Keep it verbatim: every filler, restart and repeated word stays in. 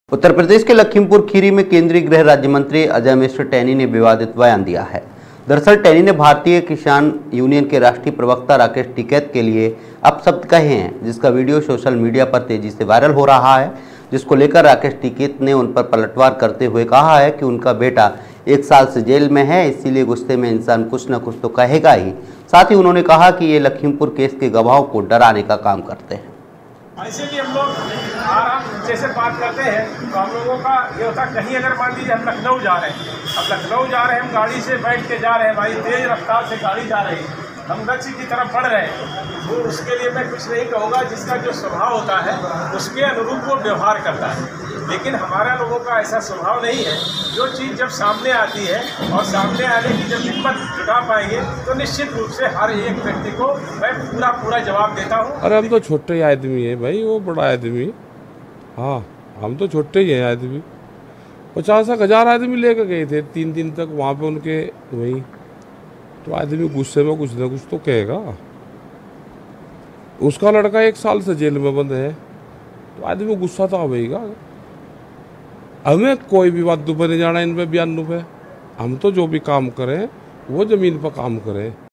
उत्तर प्रदेश के लखीमपुर खीरी में केंद्रीय गृह राज्य मंत्री अजय मिश्र टैनी ने विवादित बयान दिया है। दरअसल टैनी ने भारतीय किसान यूनियन के राष्ट्रीय प्रवक्ता राकेश टिकैत के लिए अपशब्द कहे हैं, जिसका वीडियो सोशल मीडिया पर तेजी से वायरल हो रहा है, जिसको लेकर राकेश टिकैत ने उन पर पलटवार करते हुए कहा है कि उनका बेटा एक साल से जेल में है, इसीलिए गुस्से में इंसान कुछ न कुछ तो कहेगा ही। साथ ही उन्होंने कहा कि ये लखीमपुर केस के गवाहों को डराने का काम करते हैं। ऐसे भी हम लोग आराम जैसे बात करते हैं तो हम लोगों का ये होता है, कहीं अगर मान लीजिए हम लखनऊ जा रहे हैं, अब लखनऊ जा रहे हैं, हम गाड़ी से बैठ के जा रहे हैं, भाई तेज रफ्तार से गाड़ी जा रही है, हम गति की तरफ बढ़ रहे हैं, तो उसके लिए मैं कुछ नहीं कहूँगा। जिसका जो स्वभाव होता है उसके अनुरूप वो व्यवहार करता है, लेकिन हमारा लोगों का ऐसा स्वभाव नहीं है। जो चीज़ जब सामने आती है और सामने आने की जब हिम्मत जुटा पाएंगे तो निश्चित रूप से हर एक व्यक्ति को मैं पूरा पूरा जवाब देता हूँ। अरे हम तो छोटे आदमी है भाई, वो बड़ा आदमी। हाँ, हम तो छोटे ही हैं आदमी। पचास एक हजार आदमी लेकर गए थे तीन दिन तक वहाँ पे उनके वहीं, तो आदमी गुस्से में कुछ ना कुछ तो कहेगा। उसका लड़का एक साल से जेल में बंद है, तो आदमी गुस्सा तो आवेगा। हमें कोई भी बात पर नहीं जाना इन पे बयान पे। हम तो जो भी काम करें वो जमीन पर काम करें।